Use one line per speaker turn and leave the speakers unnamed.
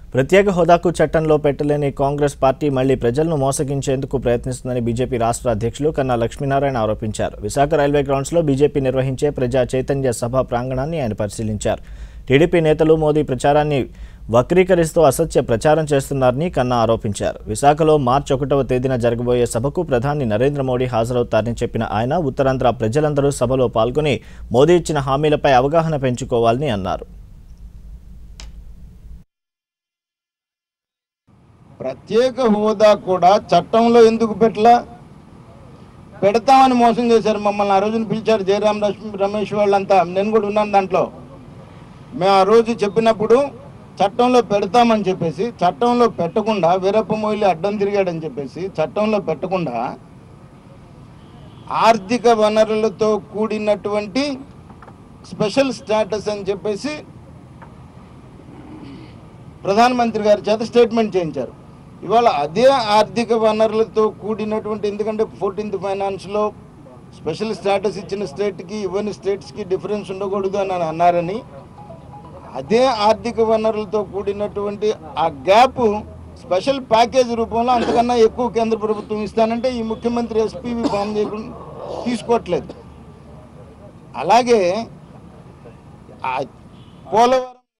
ప్రత్యేక హోదాకు చట్టంలో పెట్టలేని కాంగ్రెస్ పార్టీ మళ్లీ ప్రజలను మోసగించేందుకు ప్రయత్నిస్తుందని బీజేపీ రాష్ట్ర అధ్యక్షులు కన్నా లక్ష్మీనారాయణ ఆరోపించారు. విశాఖ రైల్వే గ్రౌండ్స్లో బీజేపీ నిర్వహించే ప్రజా చైతన్య సభ ప్రాంగణాన్ని ఆయన పరిశీలించారు. టీడీపీ నేతలు మోదీ ప్రచారాన్ని వక్రీకరిస్తూ అసత్య ప్రచారం చేస్తున్నారని కన్నా ఆరోపించారు. విశాఖలో మార్చి 1వ తేదీన జరగబోయే సభకు ప్రధాని నరేంద్ర మోదీ హాజరవుతారని చెప్పిన ఆయన ఉత్తరాంధ్ర ప్రజలందరూ సభలో పాల్గొని మోదీ ఇచ్చిన హామీలపై అవగాహన పెంచుకోవాలని అన్నారు.
ప్రత్యేక హోదా కూడా చట్టంలో ఎందుకు పెడతామని మోసం చేశారు మమ్మల్ని. ఆ రోజున పిలిచారు జయరాం రమేష్ వాళ్ళంతా, నేను కూడా ఉన్నాను దాంట్లో. మేము ఆ రోజు చెప్పినప్పుడు చట్టంలో పెడతామని చెప్పేసి చట్టంలో పెట్టకుండా వీరప్ప మొయిలి అడ్డం తిరిగాడని చెప్పేసి చట్టంలో పెట్టకుండా ఆర్థిక వనరులతో కూడినటువంటి స్పెషల్ స్టేటస్ అని చెప్పేసి ప్రధానమంత్రి గారి చేత స్టేట్మెంట్ చేయించారు. ఇవాళ అదే ఆర్థిక వనరులతో కూడినటువంటి, ఎందుకంటే 14th ఫైనాన్స్లో స్పెషల్ స్టేటస్ ఇచ్చిన స్టేట్కి ఇవ్వని స్టేట్స్కి డిఫరెన్స్ ఉండకూడదు అని అన్నారని, అదే ఆర్థిక వనరులతో కూడినటువంటి ఆ గ్యాప్ స్పెషల్ ప్యాకేజ్ రూపంలో అంతకన్నా ఎక్కువ కేంద్ర ప్రభుత్వం ఇస్తానంటే ఈ ముఖ్యమంత్రి ఎస్పీవి ఫామ్ చేయకుండా తీసుకోవట్లేదు. అలాగే పోలవరం